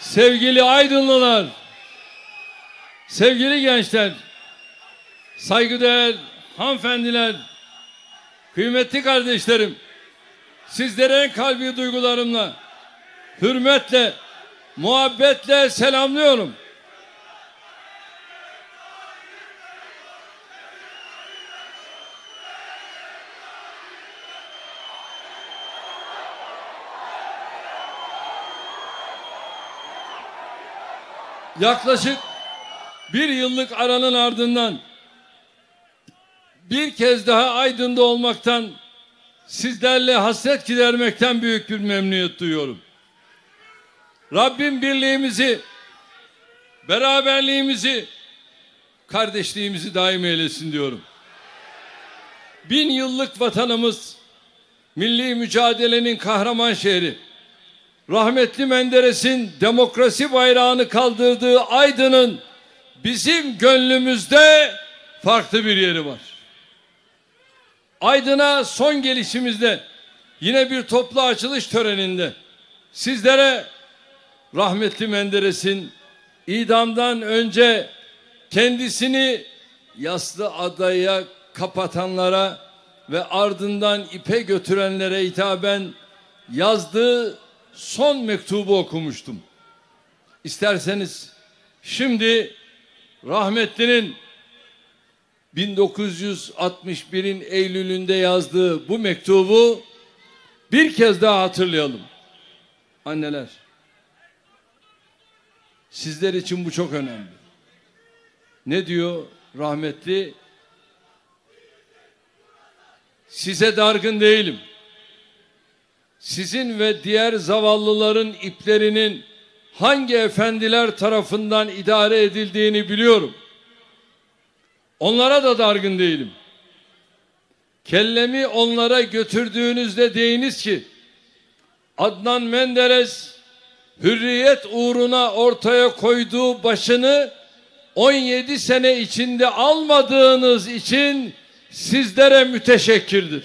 Sevgili Aydınlılar, sevgili gençler, saygıdeğer hanımefendiler, kıymetli kardeşlerim, sizlere en kalbi duygularımla, hürmetle, muhabbetle selamlıyorum. Yaklaşık bir yıllık aranın ardından bir kez daha Aydın'da olmaktan, sizlerle hasret gidermekten büyük bir memnuniyet duyuyorum. Rabbim birliğimizi, beraberliğimizi, kardeşliğimizi daim eylesin diyorum. 1000 yıllık vatanımız, milli mücadelenin kahraman şehri, rahmetli Menderes'in demokrasi bayrağını kaldırdığı Aydın'ın bizim gönlümüzde farklı bir yeri var. Aydın'a son gelişimizde yine bir toplu açılış töreninde sizlere rahmetli Menderes'in idamdan önce kendisini Yassıada'ya kapatanlara ve ardından ipe götürenlere hitaben yazdığı son mektubu okumuştum. İsterseniz şimdi rahmetlinin 1961'in Eylül'ünde yazdığı bu mektubu bir kez daha hatırlayalım. Anneler, sizler için bu çok önemli. Ne diyor rahmetli? Size dargın değilim. Sizin ve diğer zavallıların iplerinin hangi efendiler tarafından idare edildiğini biliyorum. Onlara da dargın değilim. Kellemi onlara götürdüğünüzde deyiniz ki, Adnan Menderes hürriyet uğruna ortaya koyduğu başını 17 sene içinde almadığınız için sizlere müteşekkirdir.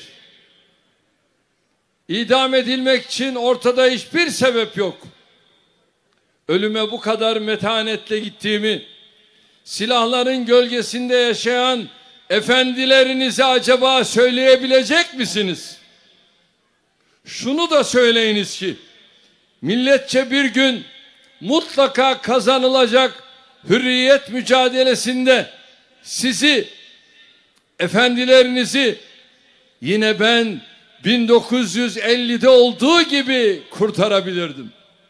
İdam edilmek için ortada hiçbir sebep yok. Ölüme bu kadar metanetle gittiğimi, silahların gölgesinde yaşayan efendilerinize acaba söyleyebilecek misiniz? Şunu da söyleyiniz ki, milletçe bir gün mutlaka kazanılacak hürriyet mücadelesinde sizi, efendilerinizi yine ben 1950'de olduğu gibi kurtarabilirdim.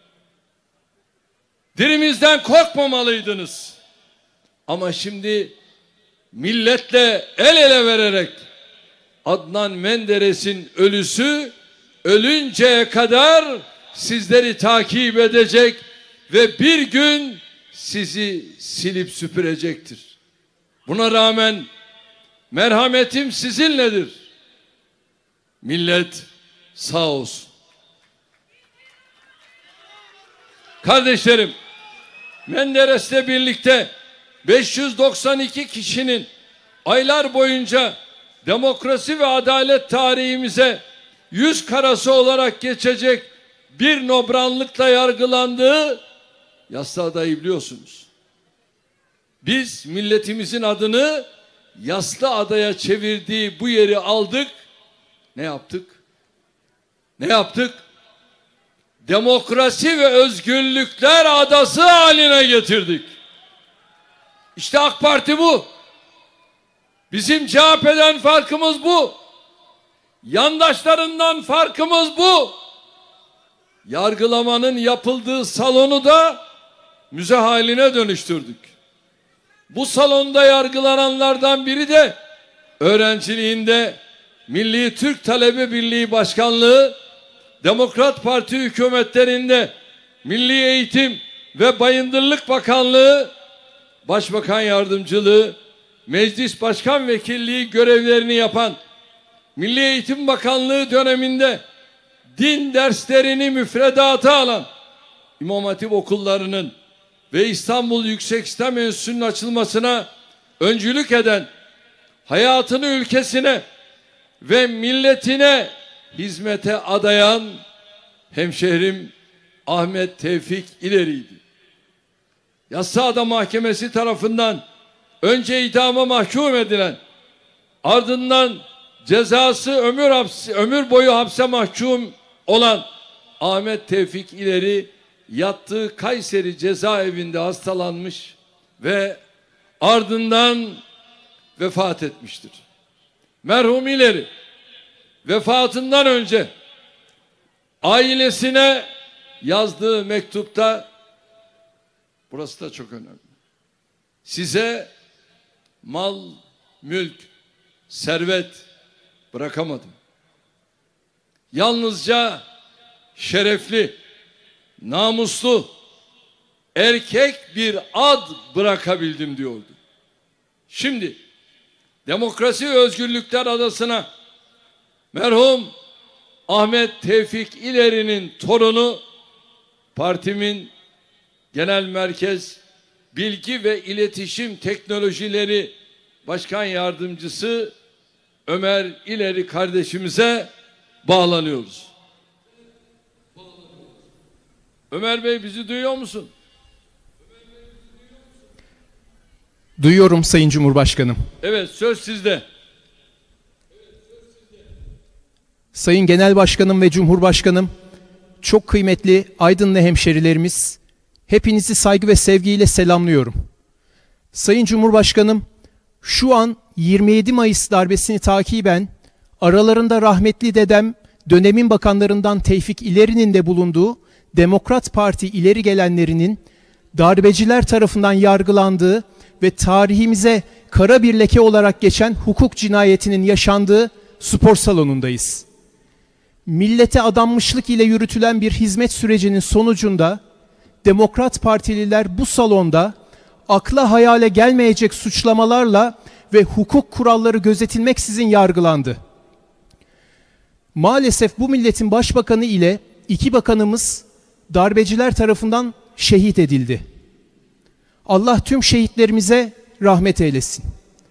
Dilimizden korkmamalıydınız. Ama şimdi milletle el ele vererek Adnan Menderes'in ölüsü ölünceye kadar sizleri takip edecek ve bir gün sizi silip süpürecektir. Buna rağmen merhametim sizinledir. Millet sağ olsun. Kardeşlerim, Menderes'le birlikte 592 kişinin aylar boyunca demokrasi ve adalet tarihimize yüz karası olarak geçecek bir nobranlıkla yargılandığı Yassıada'yı biliyorsunuz. Biz milletimizin adını Yassıada'ya çevirdiği bu yeri aldık. Ne yaptık? Ne yaptık? Demokrasi ve özgürlükler adası haline getirdik. İşte AK Parti bu. Bizim CHP'den farkımız bu. Yandaşlarından farkımız bu. Yargılamanın yapıldığı salonu da müze haline dönüştürdük. Bu salonda yargılananlardan biri de öğrenciliğinde Milli Türk Talebe Birliği Başkanlığı, Demokrat Parti hükümetlerinde Milli Eğitim ve Bayındırlık Bakanlığı, Başbakan Yardımcılığı, Meclis Başkan Vekilliği görevlerini yapan, Milli Eğitim Bakanlığı döneminde din derslerini müfredata alan İmam Hatip okullarının ve İstanbul Yüksek İslam Enstitüsü'nün açılmasına öncülük eden, hayatını ülkesine ve milletine hizmete adayan hemşehrim Ahmet Tevfik İleri'ydi. Yassıada Mahkemesi tarafından önce idama mahkum edilen, ardından cezası ömür boyu hapse mahkum olan Ahmet Tevfik İleri yattığı Kayseri cezaevinde hastalanmış ve ardından vefat etmiştir. Merhum İleri vefatından önce ailesine yazdığı mektupta, burası da çok önemli: size mal, mülk, servet bırakamadım. Yalnızca şerefli, namuslu, erkek bir ad bırakabildim diyordu. Şimdi Demokrasi ve Özgürlükler Adası'na merhum Ahmet Tevfik İleri'nin torunu, partimin Genel Merkez Bilgi ve İletişim Teknolojileri Başkan Yardımcısı Ömer İleri kardeşimize bağlanıyoruz. Ömer Bey, bizi duyuyor musun? Duyuyorum Sayın Cumhurbaşkanım. Evet, söz sizde. Sayın Genel Başkanım ve Cumhurbaşkanım, çok kıymetli Aydınlı hemşerilerimiz, hepinizi saygı ve sevgiyle selamlıyorum. Sayın Cumhurbaşkanım, şu an 27 Mayıs darbesini takiben aralarında rahmetli dedem, dönemin bakanlarından Tevfik İleri'nin de bulunduğu Demokrat Parti ileri gelenlerinin darbeciler tarafından yargılandığı ve tarihimize kara bir leke olarak geçen hukuk cinayetinin yaşandığı spor salonundayız. Millete adanmışlık ile yürütülen bir hizmet sürecinin sonucunda Demokrat Partililer bu salonda akla hayale gelmeyecek suçlamalarla ve hukuk kuralları gözetilmeksizin yargılandı. Maalesef bu milletin başbakanı ile 2 bakanımız darbeciler tarafından şehit edildi. Allah tüm şehitlerimize rahmet eylesin.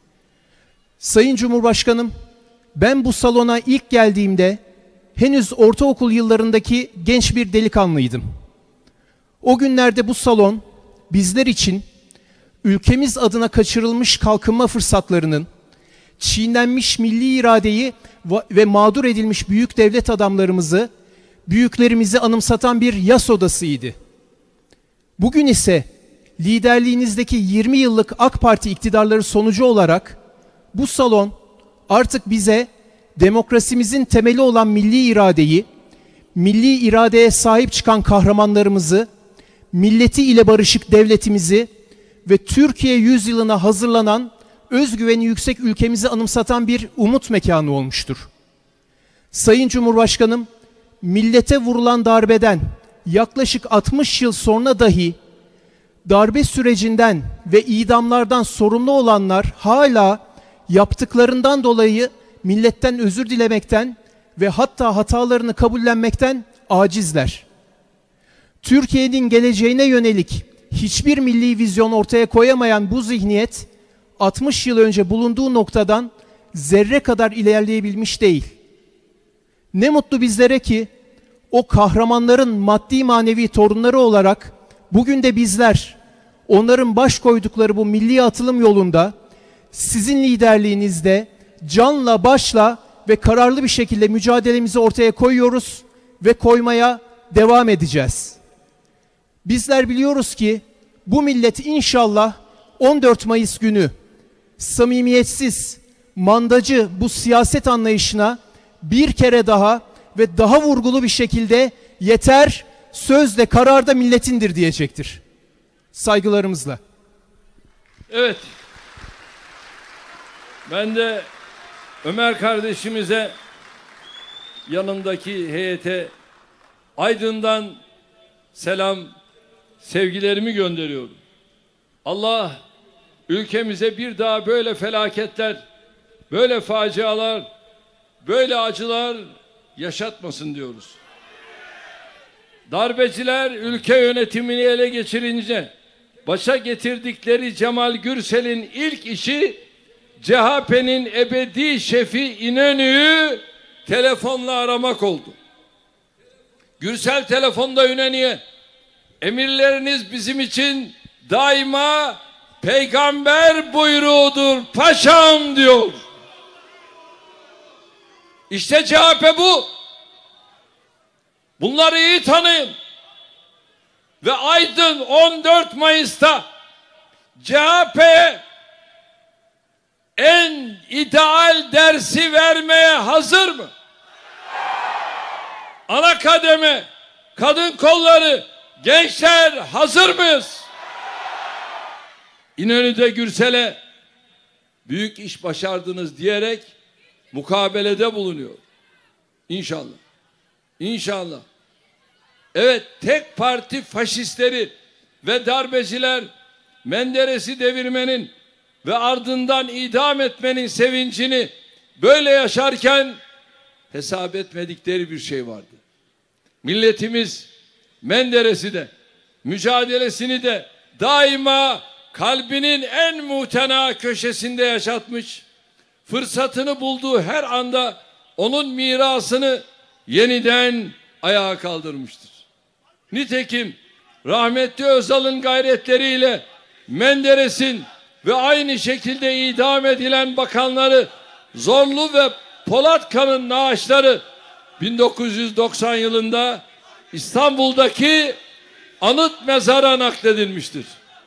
Sayın Cumhurbaşkanım, ben bu salona ilk geldiğimde henüz ortaokul yıllarındaki genç bir delikanlıydım. O günlerde bu salon bizler için ülkemiz adına kaçırılmış kalkınma fırsatlarının, çiğnenmiş milli iradeyi ve mağdur edilmiş büyük devlet adamlarımızı, büyüklerimizi anımsatan bir yas odasıydı. Bugün ise liderliğinizdeki 20 yıllık AK Parti iktidarları sonucu olarak bu salon artık bize demokrasimizin temeli olan milli iradeyi, milli iradeye sahip çıkan kahramanlarımızı, milleti ile barışık devletimizi ve Türkiye yüzyılına hazırlanan özgüveni yüksek ülkemizi anımsatan bir umut mekanı olmuştur. Sayın Cumhurbaşkanım, millete vurulan darbeden yaklaşık 60 yıl sonra dahi darbe sürecinden ve idamlardan sorumlu olanlar hala yaptıklarından dolayı milletten özür dilemekten ve hatta hatalarını kabullenmekten acizler. Türkiye'nin geleceğine yönelik hiçbir milli vizyon ortaya koyamayan bu zihniyet 60 yıl önce bulunduğu noktadan zerre kadar ilerleyebilmiş değil. Ne mutlu bizlere ki o kahramanların maddi manevi torunları olarak bugün de bizler onların baş koydukları bu milli atılım yolunda sizin liderliğinizde canla başla ve kararlı bir şekilde mücadelemizi ortaya koyuyoruz ve koymaya devam edeceğiz. Bizler biliyoruz ki bu millet inşallah 14 Mayıs günü samimiyetsiz, mandacı bu siyaset anlayışına bir kere daha ve daha vurgulu bir şekilde yeter, sözde kararda milletindir diyecektir. Saygılarımızla. Evet. Ben de Ömer kardeşimize, yanındaki heyete Aydın'dan selam, sevgilerimi gönderiyorum. Allah ülkemize bir daha böyle felaketler, böyle facialar, böyle acılar yaşatmasın diyoruz. Darbeciler ülke yönetimini ele geçirince başa getirdikleri Cemal Gürsel'in ilk işi CHP'nin ebedi şefi İnönü'yü telefonla aramak oldu. Gürsel telefonda İnönü'ye, emirleriniz bizim için daima peygamber buyruğudur paşam diyor. İşte CHP bu. Bunları iyi tanıyın. Ve Aydın 14 Mayıs'ta CHP'ye en ideal dersi vermeye hazır mı? Ana kademe, kadın kolları, gençler hazır mıyız? İnönü'de Gürsel'e büyük iş başardınız diyerek mukabelede bulunuyor. İnşallah. İnşallah. Evet, tek parti faşistleri ve darbeciler Menderes'i devirmenin ve ardından idam etmenin sevincini böyle yaşarken hesap etmedikleri bir şey vardı. Milletimiz Menderes'i de mücadelesini de daima kalbinin en muhtena köşesinde yaşatmış, fırsatını bulduğu her anda onun mirasını yeniden ayağa kaldırmıştır. Nitekim rahmetli Özal'ın gayretleriyle Menderes'in ve aynı şekilde idam edilen bakanları Zorlu ve Polatkan'ın naaşları 1990 yılında İstanbul'daki anıt mezara nakledilmiştir.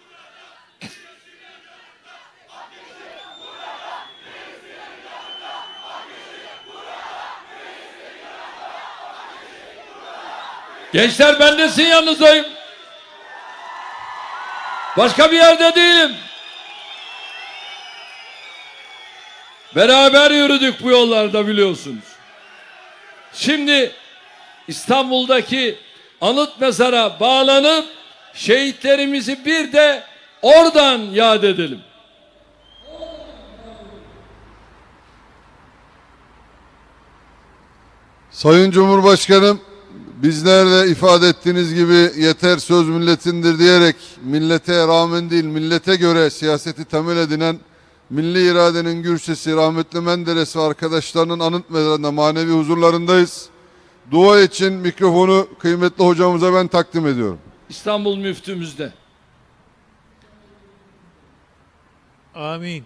Gençler, ben de sizin yanınızdayım. Başka bir yerde değilim. Beraber yürüdük bu yollarda, biliyorsunuz. Şimdi İstanbul'daki anıt mezara bağlanıp şehitlerimizi bir de oradan yad edelim. Sayın Cumhurbaşkanım, bizler de ifade ettiğiniz gibi yeter söz milletindir diyerek millete rağmen değil millete göre siyaseti temel edinen milli iradenin gürçesi rahmetli Menderes ve arkadaşlarının anıt mezarında manevi huzurlarındayız. Dua için mikrofonu kıymetli hocamıza ben takdim ediyorum. İstanbul müftümüzde. Amin.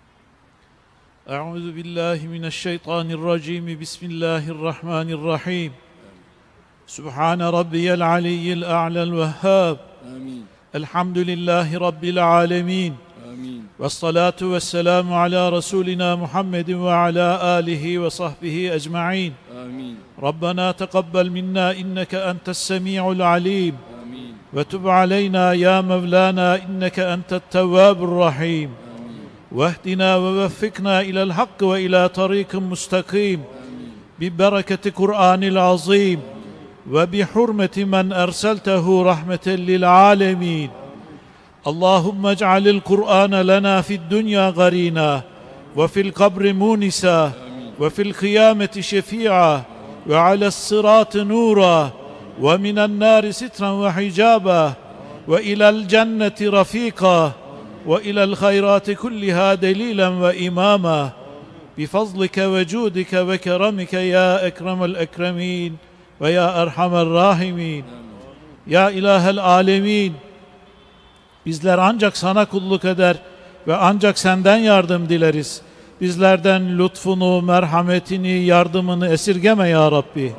Euzu billahi mineşşeytanirracim. Bismillahirrahmanirrahim. Subhane rabbiyel aliyyil a'lel vehhab. Amin. Elhamdülillahi rabbil alemin. Amin. Vessalatu vesselamu ala Resulina Muhammedin ve ala alihi ve sahbihi ecma'in. Amin. Rabbena teqabbel minna inneke entes semi'ul alim. Amin. Ve tub aleyna ya Mevlana inneke entet tevvabur rahim. واهدنا ووفقنا إلى الحق وإلى طريق مستقيم ببركة قرآن العظيم وبحرمة من أرسلته رحمة للعالمين اللهم اجعل القرآن لنا في الدنيا قرينا وفي القبر مونسا وفي القيامة شفيعا وعلى الصراط نورا ومن النار سترا وحجابا وإلى الجنة رفيقا وإلى الخيرات كلها دليلا وإماما بفضلك وجودك وكرمك يا أكرم الأكرمين ويا أرحم الراحمين يا إله العالمين. Bizler ancak sana kulluk eder ve ancak senden yardım dileriz. Bizlerden lütfunu, merhametini, yardımını esirgeme ya Rabbi.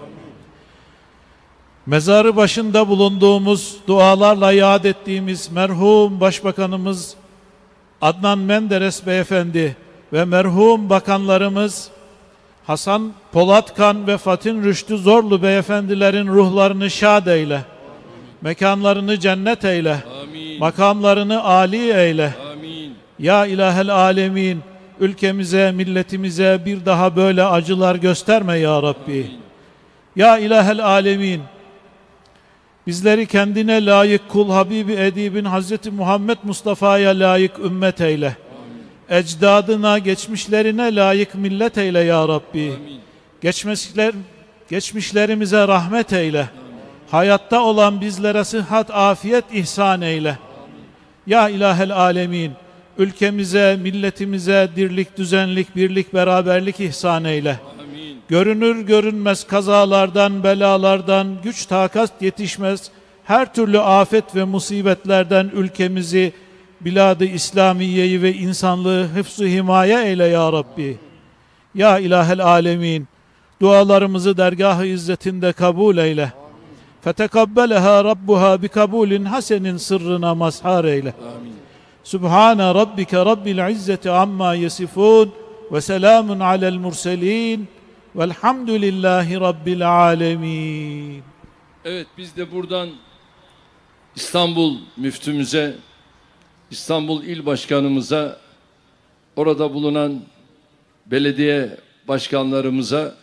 Mezarı başında bulunduğumuz, dualarla yad ettiğimiz merhum Başbakanımız Adnan Menderes Beyefendi ve merhum bakanlarımız Hasan Polatkan ve Fatin Rüştü Zorlu beyefendilerin ruhlarını şad eyle. Mekanlarını cennet eyle. Amin. Makamlarını âli eyle. Amin. Ya ilahel alemin, ülkemize, milletimize bir daha böyle acılar gösterme ya Rabbi. Amin. Ya ilahel alemin, bizleri kendine layık kul Habibi Edibin Hazreti Muhammed Mustafa'ya layık ümmet eyle. Amin. Ecdadına, geçmişlerine layık millet eyle ya Rabbi. Amin. Geçmişlerimize rahmet eyle. Amin. Hayatta olan bizlere sıhhat, afiyet ihsan eyle. Amin. Ya ilahel alemin, ülkemize, milletimize dirlik, düzenlik, birlik, beraberlik ihsan eyle. Amin. Görünür görünmez kazalardan, belalardan, güç takat yetişmez her türlü afet ve musibetlerden ülkemizi, bilad-ı İslamiye'yi ve insanlığı hıfz-ı himaye eyle ya Rabbi. Ya ilahel alemin, dualarımızı dergâh-ı izzetinde kabul eyle. Fetekabbeleha Rabbuha bi kabulin hasenin sırrına mazhar eyle. Subhane rabbike rabbil izzeti amma yesifun ve selamun alel murselin velhamdülillahi rabbil alemin. Evet, biz de buradan İstanbul müftümüze, İstanbul İl Başkanımıza, orada bulunan belediye başkanlarımıza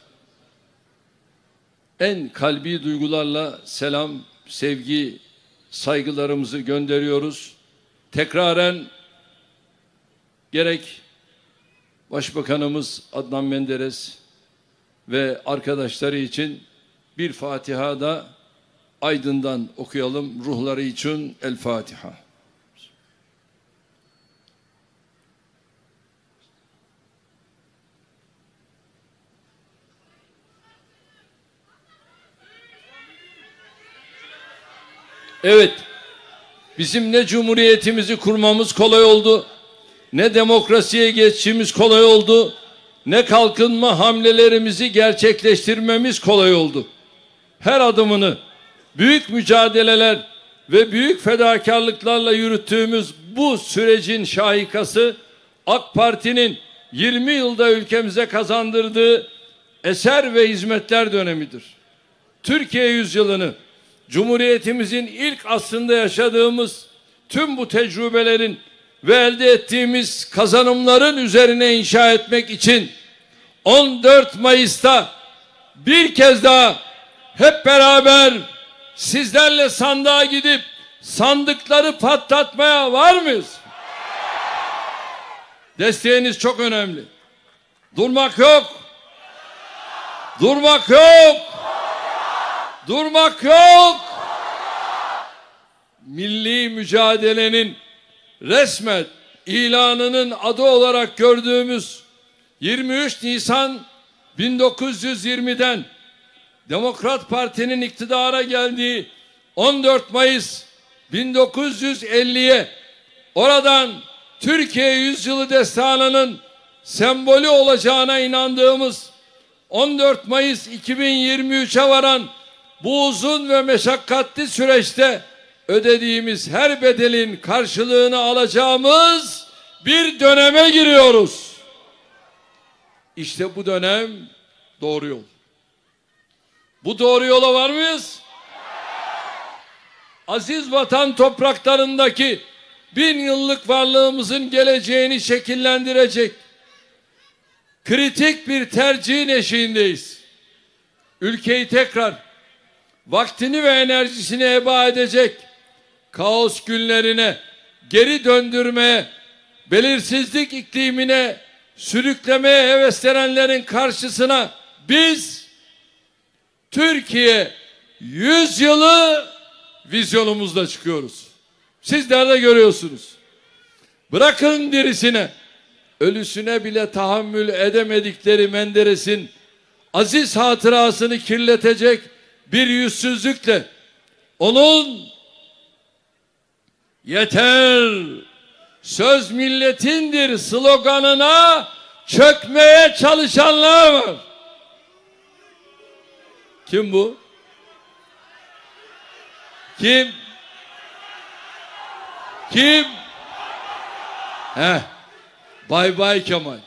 en kalbi duygularla selam, sevgi, saygılarımızı gönderiyoruz. Tekraren gerek Başbakanımız Adnan Menderes ve arkadaşları için bir Fatiha da Aydın'dan okuyalım. Ruhları için El Fatiha. Evet, bizim ne cumhuriyetimizi kurmamız kolay oldu, ne demokrasiye geçişimiz kolay oldu, ne kalkınma hamlelerimizi gerçekleştirmemiz kolay oldu. Her adımını büyük mücadeleler ve büyük fedakarlıklarla yürüttüğümüz bu sürecin şahikası AK Parti'nin 20 yılda ülkemize kazandırdığı eser ve hizmetler dönemidir. Türkiye yüzyılını, Cumhuriyetimizin ilk asrında yaşadığımız tüm bu tecrübelerin ve elde ettiğimiz kazanımların üzerine inşa etmek için 14 Mayıs'ta bir kez daha hep beraber sizlerle sandığa gidip sandıkları patlatmaya var mıyız? Desteğiniz çok önemli. Durmak yok. Durmak yok. Durmak yok. Milli mücadelenin resmen ilanının adı olarak gördüğümüz 23 Nisan 1920'den Demokrat Parti'nin iktidara geldiği 14 Mayıs 1950'ye, oradan Türkiye Yüzyılı destanının sembolü olacağına inandığımız 14 Mayıs 2023'e varan bu uzun ve meşakkatli süreçte ödediğimiz her bedelin karşılığını alacağımız bir döneme giriyoruz. İşte bu dönem doğru yol. Bu doğru yola var mıyız? Aziz vatan topraklarındaki 1000 yıllık varlığımızın geleceğini şekillendirecek kritik bir tercihin eşiğindeyiz. Ülkeyi tekrar vaktini ve enerjisini heba edecek kaos günlerine geri döndürmeye, belirsizlik iklimine sürüklemeye heveslenenlerin karşısına biz Türkiye 100 yılı vizyonumuzla çıkıyoruz. Sizler de görüyorsunuz. Bırakın dirisine, ölüsüne bile tahammül edemedikleri Menderes'in aziz hatırasını kirletecek bir yüzsüzlükle onun "Yeter, söz milletindir" sloganına çökmeye çalışanlar var. Kim bu? Kim? Kim? Bay bay Kemal.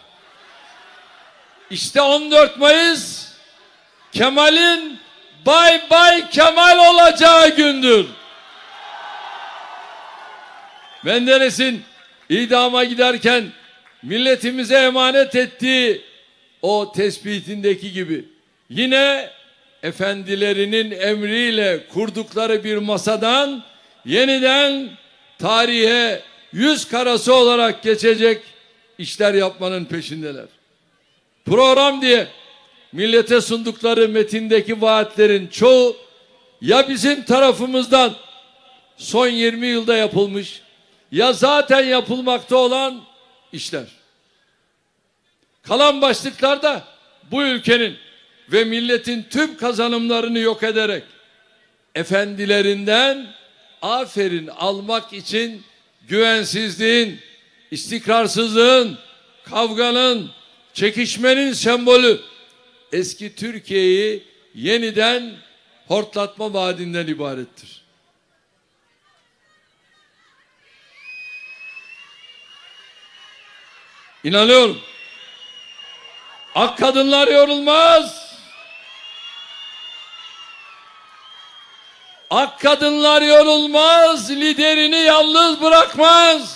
İşte 14 Mayıs Kemal'in bay bay Kemal olacağı gündür. Menderes'in idama giderken milletimize emanet ettiği o tespitindeki gibi yine efendilerinin emriyle kurdukları bir masadan yeniden tarihe yüz karası olarak geçecek işler yapmanın peşindeler. Program diye millete sundukları metindeki vaatlerin çoğu ya bizim tarafımızdan son 20 yılda yapılmış ya zaten yapılmakta olan işler. Kalan başlıklarda bu ülkenin ve milletin tüm kazanımlarını yok ederek efendilerinden aferin almak için güvensizliğin, istikrarsızlığın, kavganın, çekişmenin sembolü eski Türkiye'yi yeniden hortlatma vaadinden ibarettir. İnanıyorum. Ak kadınlar yorulmaz. Ak kadınlar yorulmaz, liderini yalnız bırakmaz.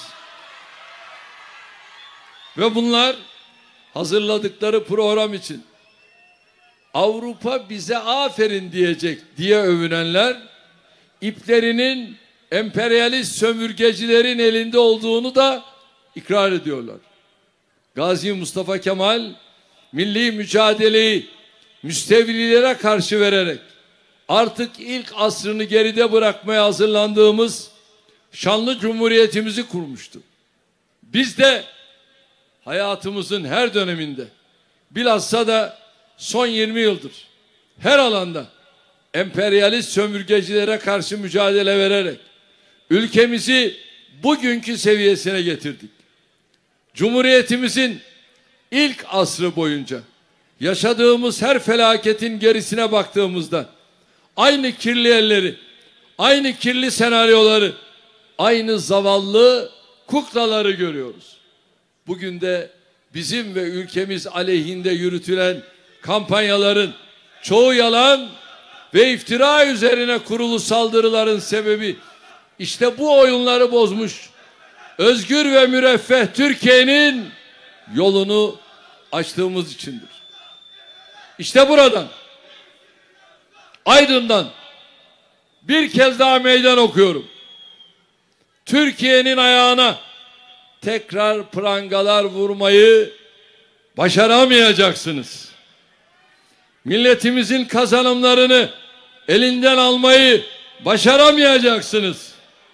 Ve bunlar hazırladıkları program için Avrupa bize aferin diyecek diye övünenler, iplerinin emperyalist sömürgecilerin elinde olduğunu da ikrar ediyorlar. Gazi Mustafa Kemal milli mücadeleyi müstevlilere karşı vererek artık ilk asrını geride bırakmaya hazırlandığımız şanlı cumhuriyetimizi kurmuştu. Biz de hayatımızın her döneminde, bilhassa da son 20 yıldır her alanda emperyalist sömürgecilere karşı mücadele vererek ülkemizi bugünkü seviyesine getirdik. Cumhuriyetimizin ilk asrı boyunca yaşadığımız her felaketin gerisine baktığımızda aynı kirli elleri, aynı kirli senaryoları, aynı zavallı kuklaları görüyoruz. Bugün de bizim ve ülkemiz aleyhinde yürütülen kampanyaların çoğu yalan ve iftira üzerine kurulu saldırıların sebebi işte bu oyunları bozmuş, özgür ve müreffeh Türkiye'nin yolunu açtığımız içindir. İşte buradan, Aydın'dan bir kez daha meydan okuyorum. Türkiye'nin ayağına tekrar prangalar vurmayı başaramayacaksınız. Milletimizin kazanımlarını elinden almayı başaramayacaksınız.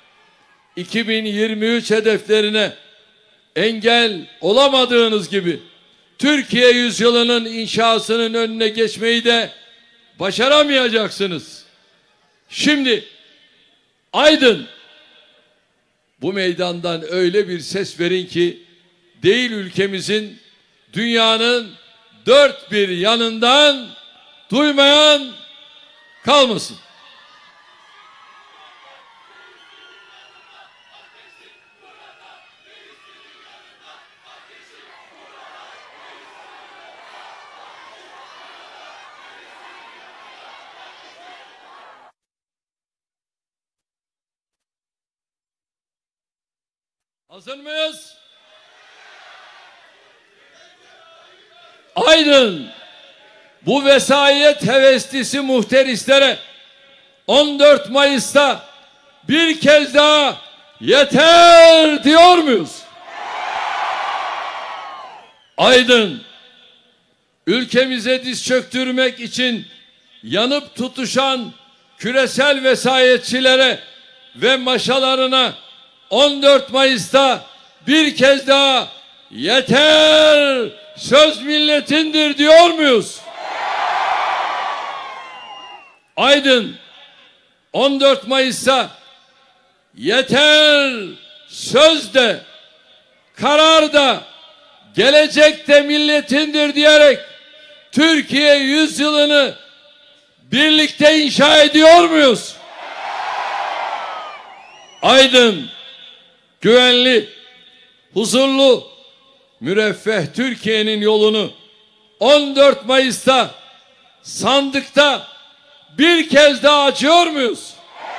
2023 hedeflerine engel olamadığınız gibi Türkiye yüzyılının inşasının önüne geçmeyi de başaramayacaksınız. Şimdi Aydın, bu meydandan öyle bir ses verin ki değil ülkemizin, dünyanın dört bir yanından duymayan kalmasın. Hazır mıyız? Aydın, bu vesayet heveslisi muhterislere 14 Mayıs'ta bir kez daha yeter diyor muyuz? Aydın, ülkemize diz çöktürmek için yanıp tutuşan küresel vesayetçilere ve maşalarına 14 Mayıs'ta bir kez daha yeter, söz milletindir diyor muyuz? Aydın, 14 Mayıs'ta yeter, söz de, karar da, gelecek de milletindir diyerek Türkiye yüzyılını birlikte inşa ediyor muyuz? Aydın, güvenli, huzurlu, müreffeh Türkiye'nin yolunu 14 Mayıs'ta sandıkta bir kez daha açıyor muyuz?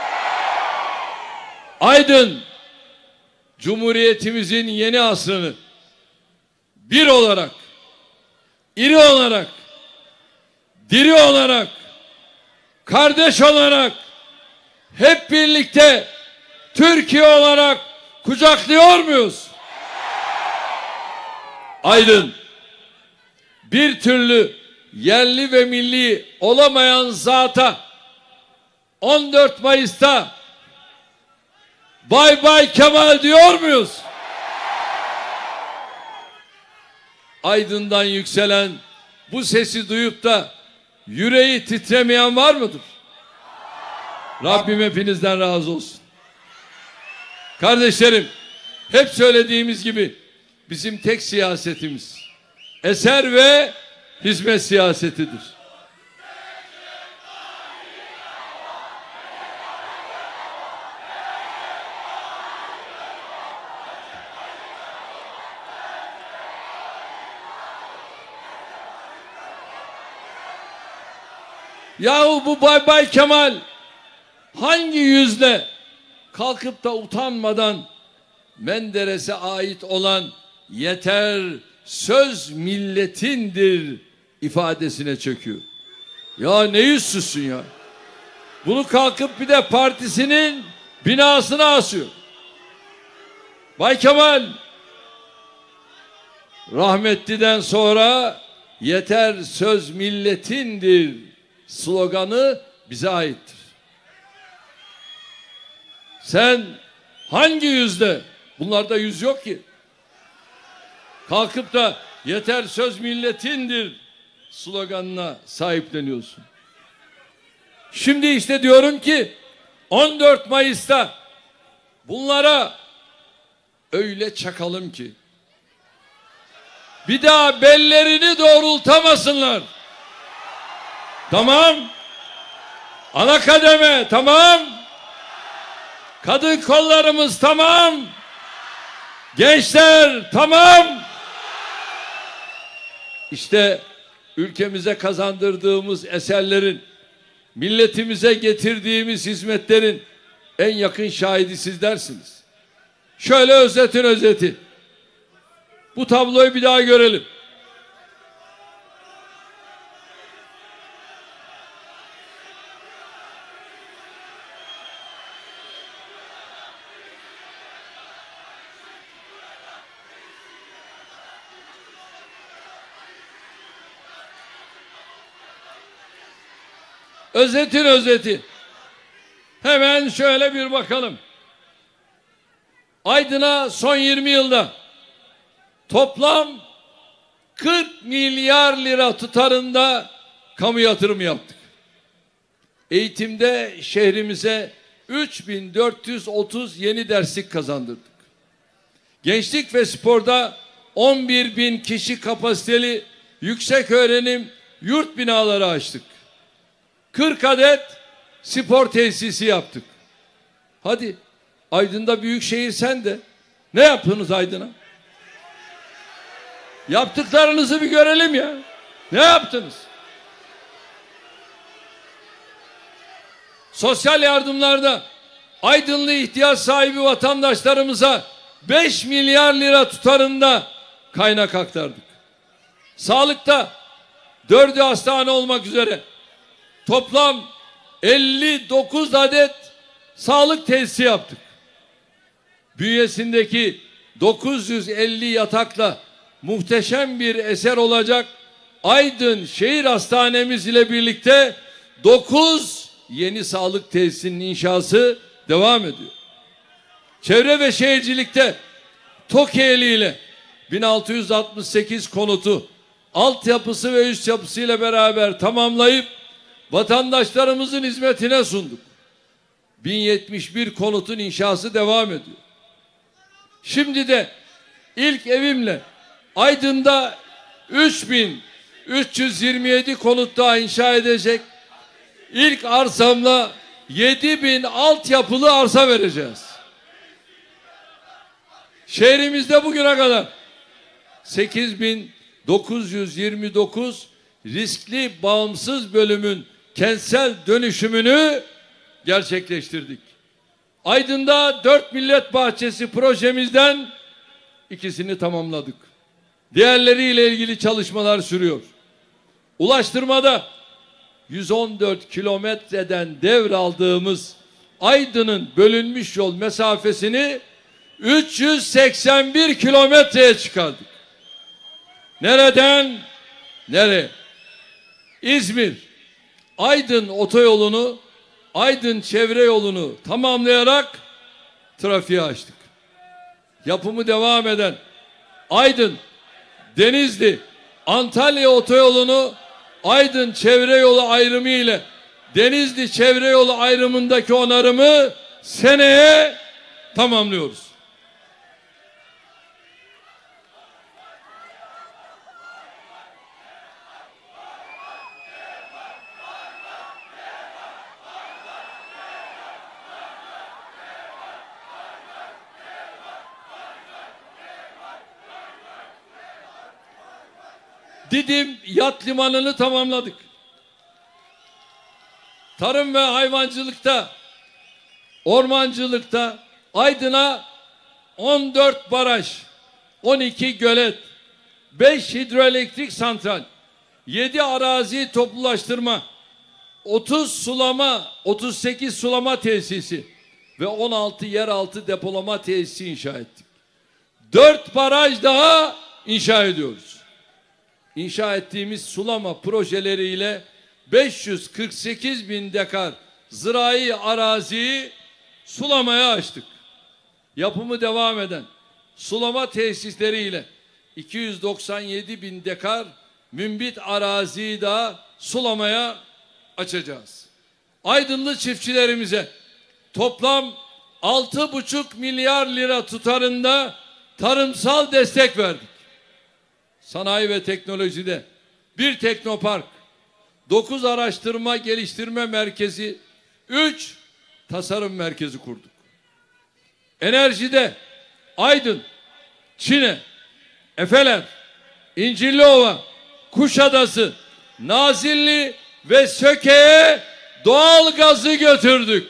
Aydın, Cumhuriyetimizin yeni asrını bir olarak, iri olarak, diri olarak, kardeş olarak, hep birlikte Türkiye olarak kucaklıyor muyuz? Aydın, bir türlü yerli ve milli olamayan zata 14 Mayıs'ta bay bay Kemal diyor muyuz? Aydın'dan yükselen bu sesi duyup da yüreği titremeyen var mıdır? Rabbim hepinizden razı olsun. Kardeşlerim, hep söylediğimiz gibi bizim tek siyasetimiz eser ve hizmet siyasetidir. Yahu bu Bay Kemal hangi yüzle kalkıp da utanmadan Menderes'e ait olan yeter söz milletindir ifadesine çöküyor. Ya ne yüzsüzsün ya. Bunu kalkıp bir de partisinin binasına asıyor. Bay Kemal rahmetliden sonra yeter söz milletindir sloganı bize aittir. Sen hangi yüzde, bunlarda yüz yok ki, kalkıp da yeter söz milletindir sloganına sahipleniyorsun? Şimdi işte diyorum ki 14 Mayıs'ta bunlara öyle çakalım ki bir daha bellerini doğrultamasınlar. Tamam. Ana kademe tamam. Kadın kollarımız tamam. Gençler tamam. İşte ülkemize kazandırdığımız eserlerin, milletimize getirdiğimiz hizmetlerin en yakın şahidi sizlersiniz. Şöyle özetin özeti. Bu tabloyu bir daha görelim. Özetin özeti. Hemen şöyle bir bakalım. Aydın'a son 20 yılda toplam 40 milyar lira tutarında kamu yatırımı yaptık. Eğitimde şehrimize 3430 yeni derslik kazandırdık. Gençlik ve sporda 11.000 kişi kapasiteli yüksek öğrenim yurt binaları açtık. 40 adet spor tesisi yaptık. Hadi Aydın'da büyükşehir sen de. Ne yaptınız Aydın'a? Yaptıklarınızı bir görelim ya. Ne yaptınız? Sosyal yardımlarda Aydınlı ihtiyaç sahibi vatandaşlarımıza 5 milyar lira tutarında kaynak aktardık. Sağlıkta 4'ü hastane olmak üzere toplam 59 adet sağlık tesisi yaptık. Bünyesindeki 950 yatakla muhteşem bir eser olacak Aydın Şehir Hastanemiz ile birlikte 9 yeni sağlık tesisinin inşası devam ediyor. Çevre ve şehircilikte TOKİ eliyle 1668 konutu altyapısı ve üst yapısıyla beraber tamamlayıp vatandaşlarımızın hizmetine sunduk. 1071 konutun inşası devam ediyor. Şimdi de ilk evimle Aydın'da 3327 konut daha inşa edecek. İlk arsamla 7000 altyapılı arsa vereceğiz. Şehrimizde bugüne kadar 8929 riskli bağımsız bölümün kentsel dönüşümünü gerçekleştirdik. Aydın'da 4 millet bahçesi projemizden 2'sini tamamladık. Diğerleriyle ilgili çalışmalar sürüyor. Ulaştırmada 114 kilometreden devraldığımız Aydın'ın bölünmüş yol mesafesini 381 kilometreye çıkardık. Nereden nereye? İzmir, Aydın otoyolunu, Aydın çevre yolunu tamamlayarak trafiğe açtık. Yapımı devam eden Aydın, Denizli, Antalya otoyolunu Aydın çevre yolu ayrımı ile Denizli çevre yolu ayrımındaki onarımı seneye tamamlıyoruz. Didim Yat Limanı'nı tamamladık. Tarım ve hayvancılıkta, ormancılıkta Aydın'a 14 baraj, 12 gölet, 5 hidroelektrik santral, 7 arazi toplulaştırma, 38 sulama tesisi ve 16 yeraltı depolama tesisi inşa ettik. 4 baraj daha inşa ediyoruz. İnşa ettiğimiz sulama projeleriyle 548 bin dekar zirai araziyi sulamaya açtık. Yapımı devam eden sulama tesisleriyle 297 bin dekar mümbit araziyi daha sulamaya açacağız. Aydınlı çiftçilerimize toplam 6,5 milyar lira tutarında tarımsal destek verdik. Sanayi ve teknolojide bir teknopark, 9 araştırma geliştirme merkezi, 3 tasarım merkezi kurduk. Enerjide Aydın, Çine, Efeler, İncirliova, Kuşadası, Nazilli ve Söke'ye doğal gazı götürdük.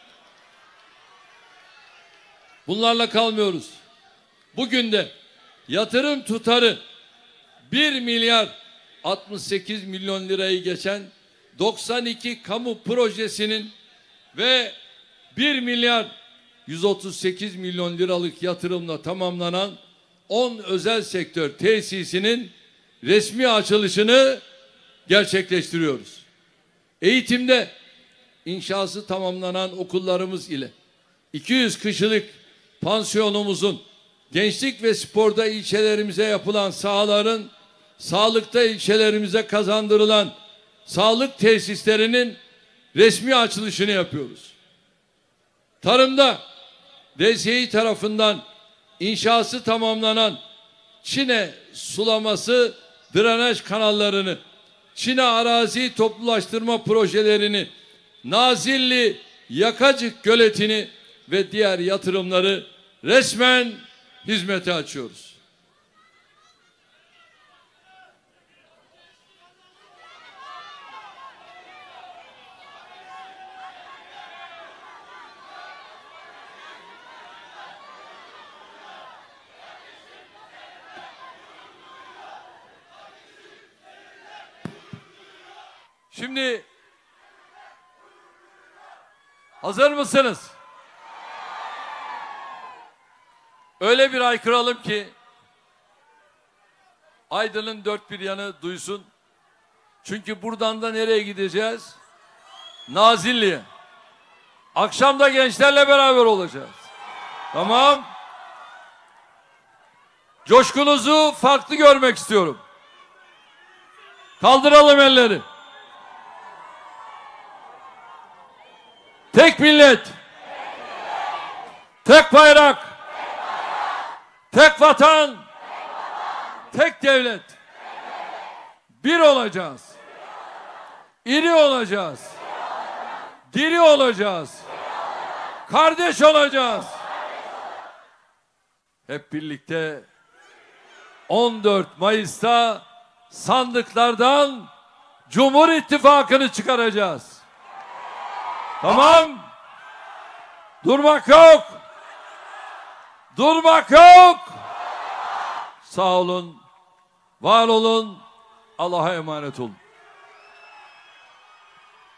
Bunlarla kalmıyoruz. Bugün de yatırım tutarı 1 milyar 68 milyon lirayı geçen 92 kamu projesinin ve 1 milyar 138 milyon liralık yatırımla tamamlanan 10 özel sektör tesisinin resmi açılışını gerçekleştiriyoruz. Eğitimde inşası tamamlanan okullarımız ile 200 kişilik pansiyonumuzun, gençlik ve sporda ilçelerimize yapılan sahaların, sağlıkta ilçelerimize kazandırılan sağlık tesislerinin resmi açılışını yapıyoruz. Tarımda DSİ tarafından inşası tamamlanan Çine sulaması drenaj kanallarını, Çine arazi toplulaştırma projelerini, Nazilli Yakacık göletini ve diğer yatırımları resmen hizmete açıyoruz. Şimdi hazır mısınız? Öyle bir haykıralım ki Aydın'ın dört bir yanı duysun. Çünkü buradan da nereye gideceğiz? Nazilli'ye. Akşam da gençlerle beraber olacağız. Tamam. Coşkunuzu farklı görmek istiyorum. Kaldıralım elleri. Tek millet, tek bayrak, tek vatan, tek devlet. Bir olacağız. İri olacağız. Diri olacağız. Kardeş olacağız. Hep birlikte 14 Mayıs'ta sandıklardan Cumhur İttifakı'nı çıkaracağız. Tamam. Durmak yok. Durmak yok. Sağ olun. Var olun. Allah'a emanet olun.